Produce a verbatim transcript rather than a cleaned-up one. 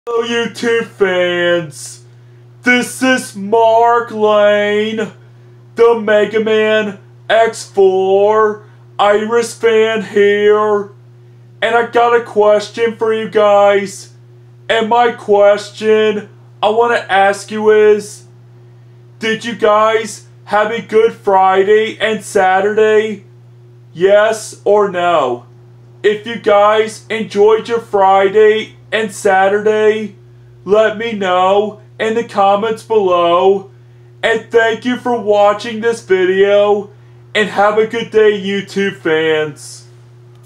Hello YouTube fans, this is Mark Lane, the Mega Man X four Iris fan here, and I got a question for you guys, and my question I want to ask you is, did you guys have a good Friday and Saturday? Yes or no? If you guys enjoyed your Friday and Saturday, let me know in the comments below. And thank you for watching this video, and have a good day, YouTube fans.